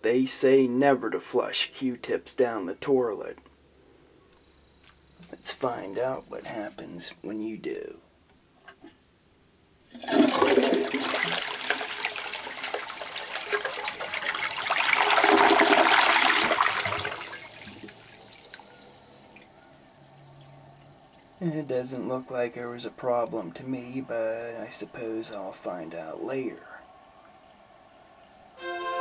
They say never to flush Q-tips down the toilet. Let's find out what happens when you do. It doesn't look like there was a problem to me, but I suppose I'll find out later.